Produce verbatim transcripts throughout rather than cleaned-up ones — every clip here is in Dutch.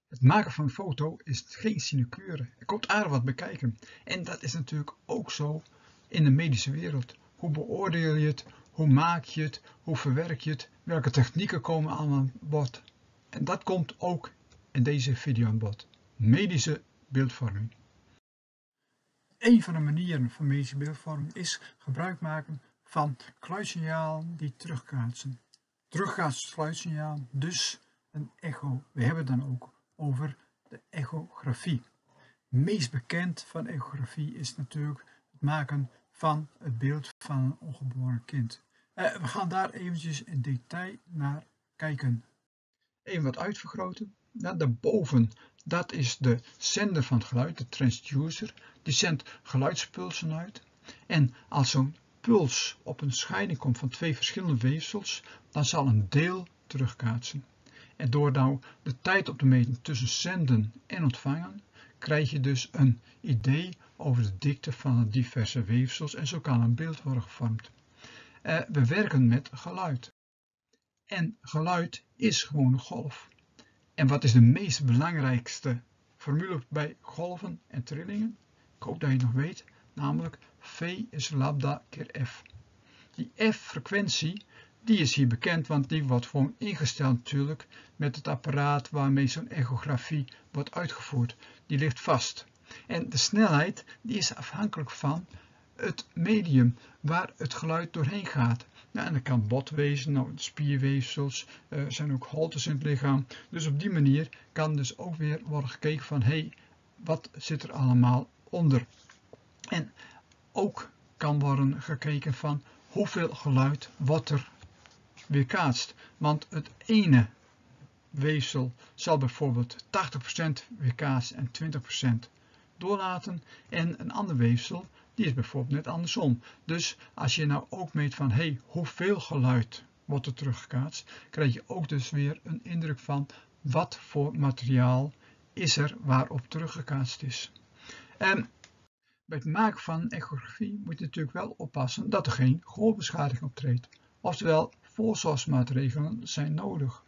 Het maken van een foto is geen sinecure. Er komt aardig wat bekijken. En dat is natuurlijk ook zo in de medische wereld. Hoe beoordeel je het? Hoe maak je het? Hoe verwerk je het? Welke technieken komen aan bod? En dat komt ook in deze video aan bod. Medische beeldvorming. Een van de manieren van medische beeldvorming is gebruik maken van geluidssignaal die terugkaatsen. Terugkaatst geluidssignaal, dus een echo. We hebben het dan ook over de echografie. Meest bekend van echografie is natuurlijk het maken van het beeld van een ongeboren kind. Uh, we gaan daar eventjes in detail naar kijken. Even wat uitvergroten. Ja, daarboven, dat is de zender van het geluid, de transducer. Die zendt geluidspulsen uit. En als zo'n puls op een scheiding komt van twee verschillende weefsels, dan zal een deel terugkaatsen. En door nou de tijd op te meten tussen zenden en ontvangen, krijg je dus een idee over de dikte van de diverse weefsels en zo kan een beeld worden gevormd. Uh, we werken met geluid. En geluid is gewoon een golf. En wat is de meest belangrijkste formule bij golven en trillingen? Ik hoop dat je het nog weet, namelijk V is lambda keer F. Die F-frequentie, die is hier bekend, want die wordt gewoon ingesteld natuurlijk met het apparaat waarmee zo'n echografie wordt uitgevoerd. Die ligt vast. En de snelheid, die is afhankelijk van het medium waar het geluid doorheen gaat. Nou, en dat kan bot wezen, nou, spierweefsels, er uh, zijn ook holtes in het lichaam. Dus op die manier kan dus ook weer worden gekeken van, hé, hey, wat zit er allemaal onder? En ook kan worden gekeken van hoeveel geluid wordt er weerkaatst. Want het ene weefsel zal bijvoorbeeld tachtig procent weerkaatsen en twintig procent doorlaten. En een ander weefsel, die is bijvoorbeeld net andersom. Dus als je nou ook meet van, hé, hey, hoeveel geluid wordt er teruggekaatst, krijg je ook dus weer een indruk van wat voor materiaal is er waarop teruggekaatst is. En bij het maken van echografie moet je natuurlijk wel oppassen dat er geen gehoorbeschadiging optreedt. Oftewel, voorzorgsmaatregelen zijn nodig.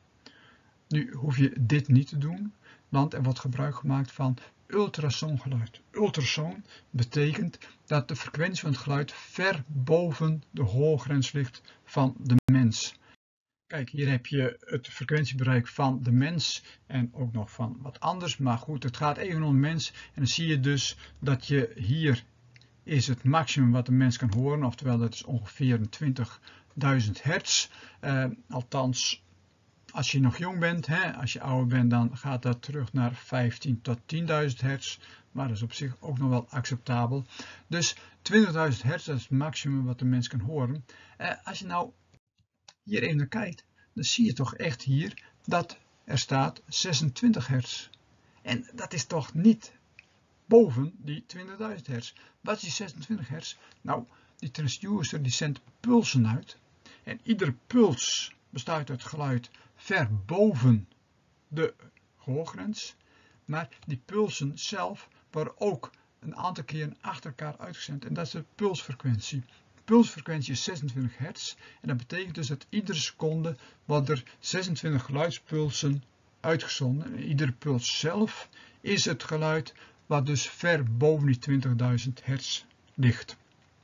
Nu hoef je dit niet te doen, want er wordt gebruik gemaakt van ultrasoongeluid. Ultrasoon betekent dat de frequentie van het geluid ver boven de hoorgrens ligt van de mens. Kijk, hier heb je het frequentiebereik van de mens en ook nog van wat anders. Maar goed, het gaat even om de mens. En dan zie je dus dat je hier is het maximum wat de mens kan horen. Oftewel, dat is ongeveer twintigduizend hertz. Uh, althans, als je nog jong bent, hè, als je ouder bent, dan gaat dat terug naar vijftien tot tienduizend hertz. Maar dat is op zich ook nog wel acceptabel. Dus twintigduizend hertz, dat is het maximum wat de mens kan horen. Uh, als je nou hier even naar kijkt, dan zie je toch echt hier dat er staat zesentwintig hertz. En dat is toch niet boven die twintigduizend hertz. Wat is die zesentwintig hertz? Nou, die transducer die zendt pulsen uit. En iedere puls bestaat uit geluid ver boven de gehoorgrens. Maar die pulsen zelf worden ook een aantal keren achter elkaar uitgezend. En dat is de pulsfrequentie. De pulsfrequentie is zesentwintig hertz. En dat betekent dus dat iedere seconde worden er zesentwintig geluidspulsen uitgezonden. En iedere puls zelf is het geluid wat dus ver boven die twintigduizend hertz ligt.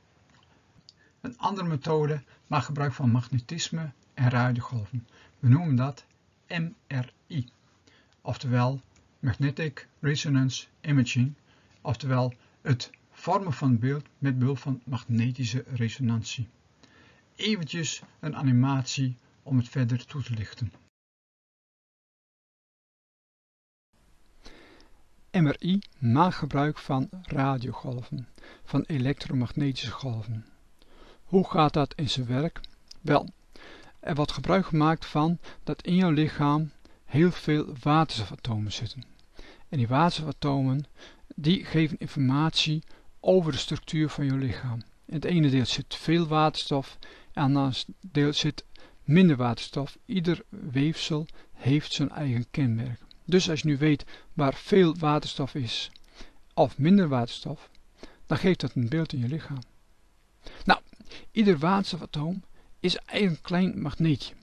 Een andere methode maakt gebruik van magnetisme en radiogolven. We noemen dat M R I, oftewel Magnetic Resonance Imaging, oftewel het vormen van beeld met behulp van magnetische resonantie. Eventjes een animatie om het verder toe te lichten. M R I maakt gebruik van radiogolven, van elektromagnetische golven. Hoe gaat dat in zijn werk? Wel, er wordt gebruik gemaakt van dat in jouw lichaam heel veel waterstofatomen zitten. En die waterstofatomen die geven informatie over de structuur van jouw lichaam. In het ene deel zit veel waterstof en in het andere deel zit minder waterstof. Ieder weefsel heeft zijn eigen kenmerk. Dus als je nu weet waar veel waterstof is of minder waterstof, dan geeft dat een beeld in je lichaam. Nou, ieder waterstofatoom is eigenlijk een klein magneetje.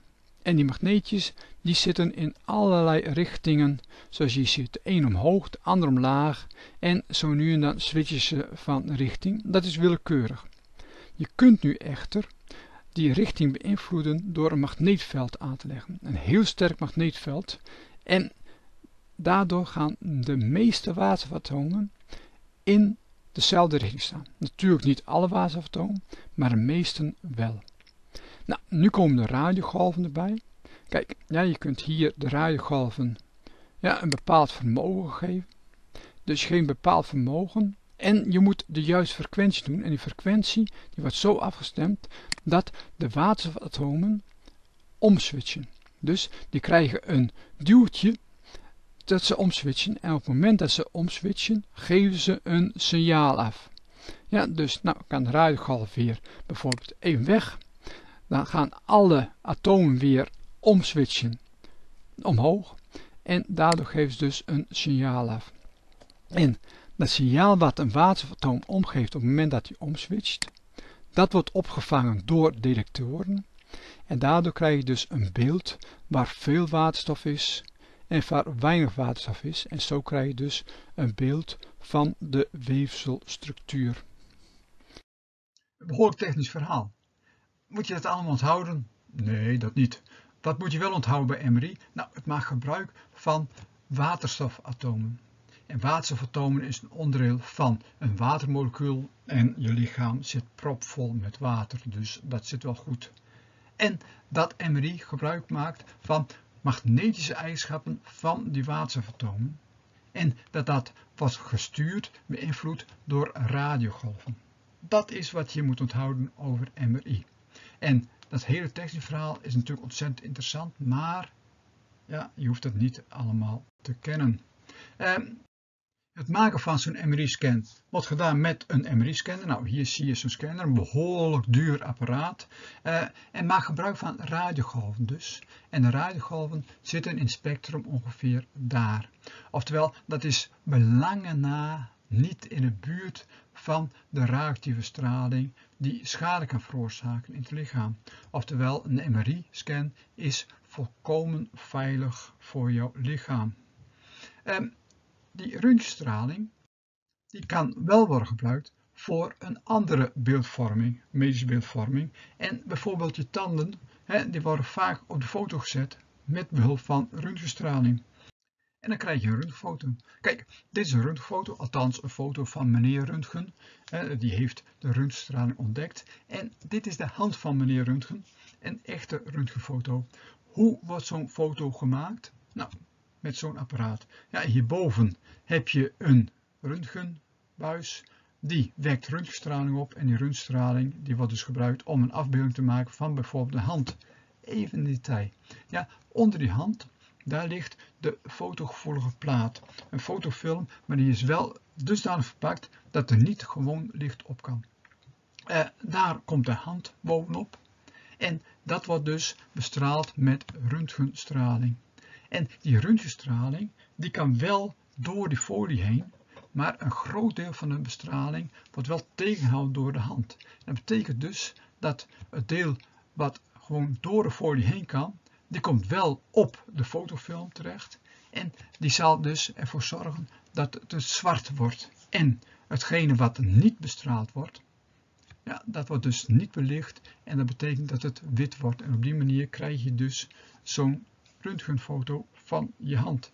En die magneetjes die zitten in allerlei richtingen, zoals je ziet, de een omhoog, de ander omlaag en zo nu en dan switchen ze van richting. Dat is willekeurig. Je kunt nu echter die richting beïnvloeden door een magneetveld aan te leggen. Een heel sterk magneetveld. En daardoor gaan de meeste waterstofatomen in dezelfde richting staan. Natuurlijk niet alle waterstofatomen, maar de meesten wel. Nou, nu komen de radiogolven erbij. Kijk, ja, je kunt hier de radiogolven ja, een bepaald vermogen geven. Dus geen bepaald vermogen. En je moet de juiste frequentie doen. En die frequentie die wordt zo afgestemd dat de waterstofatomen omswitchen. Dus die krijgen een duwtje dat ze omswitchen. En op het moment dat ze omswitchen, geven ze een signaal af. Ja, dus nou kan de radiogolf weer bijvoorbeeld even weg. Dan gaan alle atomen weer omswitchen omhoog. En daardoor geven ze dus een signaal af. En dat signaal wat een waterstofatoom omgeeft op het moment dat hij omswitcht, dat wordt opgevangen door detectoren. En daardoor krijg je dus een beeld waar veel waterstof is en waar weinig waterstof is. En zo krijg je dus een beeld van de weefselstructuur. Een behoorlijk technisch verhaal. Moet je dat allemaal onthouden? Nee, dat niet. Wat moet je wel onthouden bij M R I? Nou, het maakt gebruik van waterstofatomen. En waterstofatomen is een onderdeel van een watermolecuul en je lichaam zit propvol met water, dus dat zit wel goed. En dat M R I gebruik maakt van magnetische eigenschappen van die waterstofatomen en dat dat wordt gestuurd, beïnvloed door radiogolven. Dat is wat je moet onthouden over M R I. En dat hele technische verhaal is natuurlijk ontzettend interessant, maar ja, je hoeft het niet allemaal te kennen. Eh, het maken van zo'n M R I-scan wordt gedaan met een M R I-scanner. Nou, hier zie je zo'n scanner, een behoorlijk duur apparaat. Eh, en maakt gebruik van radiogolven dus. En de radiogolven zitten in het spectrum ongeveer daar. Oftewel, dat is bij lange na niet in de buurt van de radioactieve straling die schade kan veroorzaken in het lichaam. Oftewel, een M R I-scan is volkomen veilig voor jouw lichaam. Um, die röntgenstraling die kan wel worden gebruikt voor een andere beeldvorming, medische beeldvorming. En bijvoorbeeld je tanden, hè, die worden vaak op de foto gezet met behulp van röntgenstraling. En dan krijg je een röntgenfoto. Kijk, dit is een röntgenfoto, althans een foto van meneer Röntgen. Eh, die heeft de röntgenstraling ontdekt. En dit is de hand van meneer Röntgen, een echte röntgenfoto. Hoe wordt zo'n foto gemaakt? Nou, met zo'n apparaat. Ja, hierboven heb je een röntgenbuis. Die wekt röntgenstraling op en die röntgenstraling die wordt dus gebruikt om een afbeelding te maken van bijvoorbeeld de hand. Even in detail. Ja, onder die hand daar ligt de fotogevoelige plaat. Een fotofilm, maar die is wel dusdanig verpakt dat er niet gewoon licht op kan. Uh, daar komt de hand bovenop. En dat wordt dus bestraald met röntgenstraling. En die röntgenstraling die kan wel door die folie heen, maar een groot deel van de bestraling wordt wel tegengehouden door de hand. Dat betekent dus dat het deel wat gewoon door de folie heen kan, die komt wel op de fotofilm terecht en die zal dus ervoor zorgen dat het zwart wordt. En hetgene wat niet bestraald wordt, ja, dat wordt dus niet belicht en dat betekent dat het wit wordt. En op die manier krijg je dus zo'n röntgenfoto van je hand.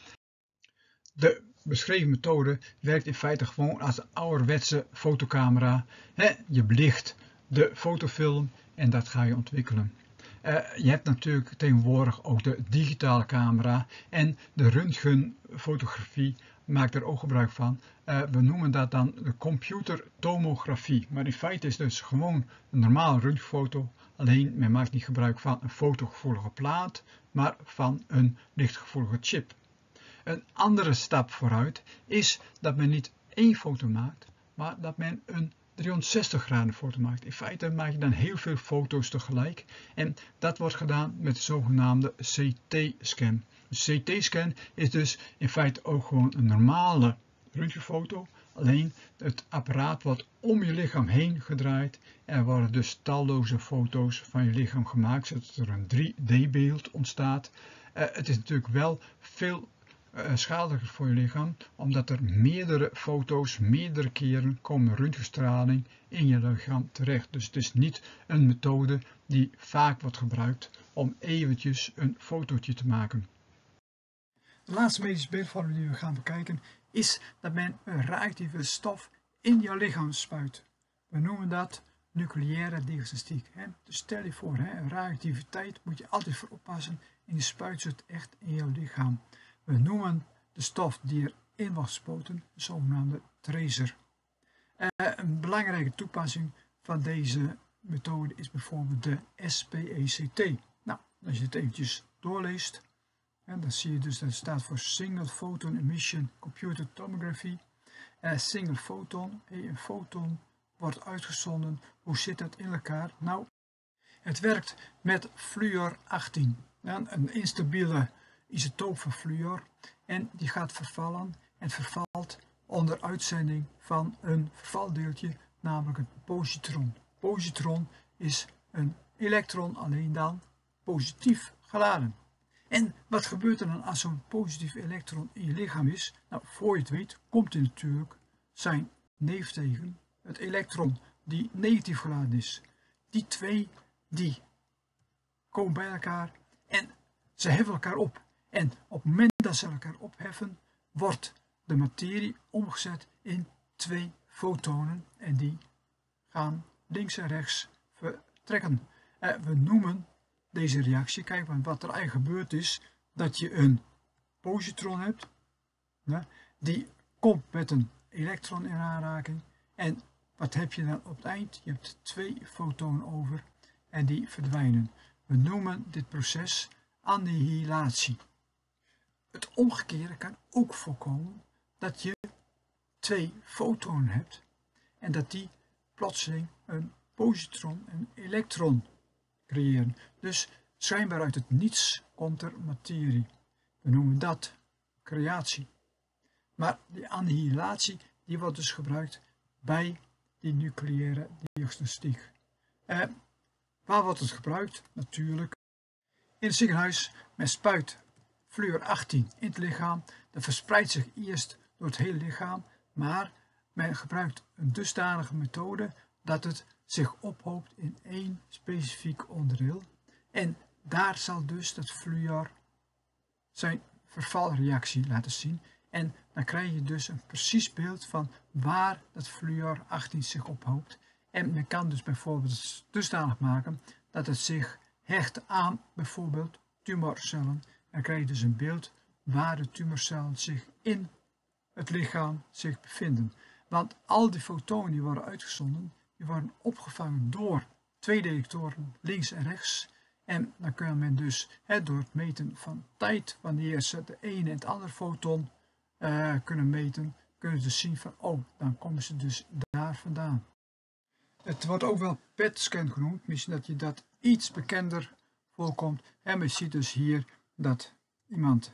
De beschreven methode werkt in feite gewoon als een ouderwetse fotocamera. He, je belicht de fotofilm en dat ga je ontwikkelen. Uh, je hebt natuurlijk tegenwoordig ook de digitale camera en de röntgenfotografie maakt er ook gebruik van. Uh, we noemen dat dan de computertomografie. Maar in feite is dus gewoon een normale röntgenfoto. Alleen men maakt niet gebruik van een fotogevoelige plaat, maar van een lichtgevoelige chip. Een andere stap vooruit is dat men niet één foto maakt, maar dat men een driehonderdzestig graden foto maakt. In feite maak je dan heel veel foto's tegelijk en dat wordt gedaan met de zogenaamde C T-scan. De C T-scan is dus in feite ook gewoon een normale röntgenfoto, Alleen het apparaat wordt om je lichaam heen gedraaid. Er worden dus talloze foto's van je lichaam gemaakt, zodat er een drie D beeld ontstaat. Uh, het is natuurlijk wel veel uh, schadelijker voor je lichaam, omdat er meerdere foto's, meerdere keren komen röntgenstraling in je lichaam terecht. Dus het is niet een methode die vaak wordt gebruikt om eventjes een fotootje te maken. De laatste medische beeldvorming die we gaan bekijken is dat men een radioactieve stof in jouw lichaam spuit. We noemen dat nucleaire diagnostiek. Hè? Dus stel je voor, hè, radioactiviteit moet je altijd voor oppassen en je spuit het echt in jouw lichaam. We noemen de stof die erin wordt gespoten de zogenaamde tracer. Uh, een belangrijke toepassing van deze methode is bijvoorbeeld de S P E C T. Nou, als je het eventjes doorleest, en dan zie je dus dat het staat voor Single Photon Emission Computed Tomography. Uh, single photon, een foton wordt uitgezonden. Hoe zit dat in elkaar? Nou, het werkt met fluor achttien, ja, een instabiele isotoop van fluor. En die gaat vervallen en vervalt onder uitzending van een vervaldeeltje, namelijk het positron. Positron is een elektron, alleen dan positief geladen. En wat gebeurt er dan als zo'n positief elektron in je lichaam is? Nou, voor je het weet, komt hij natuurlijk zijn neef tegen, het elektron die negatief geladen is. Die twee, die komen bij elkaar en ze heffen elkaar op. En op het moment dat ze elkaar opheffen, wordt de materie omgezet in twee fotonen en die gaan links en rechts vertrekken. Uh, we noemen deze reactie, kijk maar wat er eigenlijk gebeurd is, dat je een positron hebt, ja, die komt met een elektron in aanraking en wat heb je dan op het eind? Je hebt twee fotonen over en die verdwijnen. We noemen dit proces annihilatie. Het omgekeerde kan ook voorkomen dat je twee fotonen hebt en dat die plotseling een positron en een elektron creëren. Dus schijnbaar uit het niets komt er materie. We noemen dat creatie. Maar die annihilatie die wordt dus gebruikt bij die nucleaire diagnostiek. Eh, waar wordt het gebruikt? Natuurlijk in het ziekenhuis. Men spuit fluor achttien in het lichaam. Dat verspreidt zich eerst door het hele lichaam, maar men gebruikt een dusdanige methode dat het zich ophoopt in één specifiek onderdeel. En daar zal dus dat fluor zijn vervalreactie laten zien. En dan krijg je dus een precies beeld van waar dat fluor achttien zich ophoopt. En men kan dus bijvoorbeeld dusdanig maken dat het zich hecht aan bijvoorbeeld tumorcellen. En dan krijg je dus een beeld waar de tumorcellen zich in het lichaam zich bevinden. Want al die fotonen die worden uitgezonden, die worden opgevangen door twee detectoren links en rechts. En dan kan men dus he, door het meten van tijd, wanneer ze de ene en het andere foton uh, kunnen meten, kunnen ze dus zien van, oh, dan komen ze dus daar vandaan. Het wordt ook wel P E T-scan genoemd, misschien dat je dat iets bekender voorkomt. En je ziet dus hier dat iemand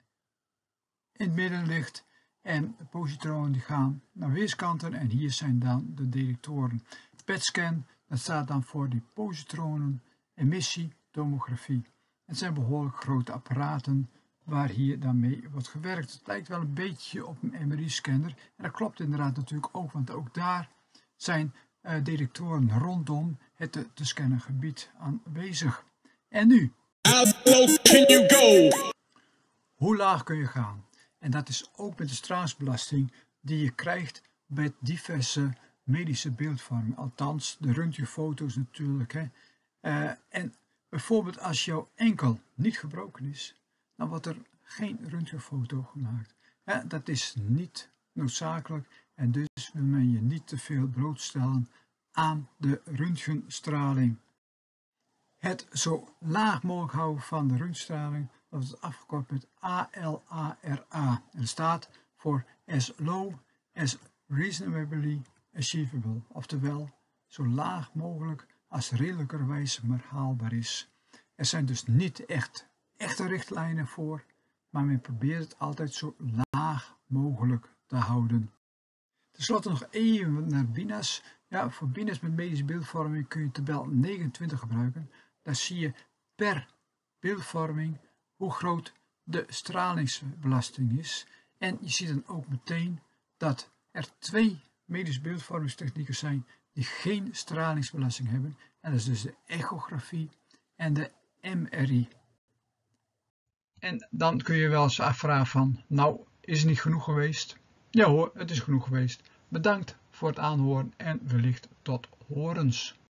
in het midden ligt en de positronen die gaan naar weerskanten en hier zijn dan de detectoren. P E T-scan, dat staat dan voor die positronen emissietomografie. Het zijn behoorlijk grote apparaten waar hier dan mee wordt gewerkt. Het lijkt wel een beetje op een M R I-scanner en dat klopt inderdaad natuurlijk ook, want ook daar zijn uh, detectoren rondom het te, te scannen gebied aanwezig. En nu? How low can you go? Hoe laag kun je gaan? En dat is ook met de stralingsbelasting die je krijgt bij diverse medische beeldvorming. Althans, de röntgenfoto's natuurlijk. Hè. Uh, en bijvoorbeeld als jouw enkel niet gebroken is, dan wordt er geen röntgenfoto gemaakt. Uh, dat is niet noodzakelijk en dus wil men je niet te veel blootstellen aan de röntgenstraling. Het zo laag mogelijk houden van de röntgenstraling, dat is afgekort met A L A R A. En dat staat voor as low as reasonably achievable. Oftewel, zo laag mogelijk als redelijkerwijs maar haalbaar is. Er zijn dus niet echt echte richtlijnen voor, maar men probeert het altijd zo laag mogelijk te houden. Ten slotte nog even naar B I N A S. Ja, voor B I N A S met medische beeldvorming kun je tabel negenentwintig gebruiken. Daar zie je per beeldvorming hoe groot de stralingsbelasting is. En je ziet dan ook meteen dat er twee medische beeldvormingstechnieken zijn die geen stralingsbelasting hebben. En dat is dus de echografie en de M R I. En dan kun je wel eens afvragen van, nou, is het niet genoeg geweest? Ja hoor, het is genoeg geweest. Bedankt voor het aanhoren en wellicht tot horens.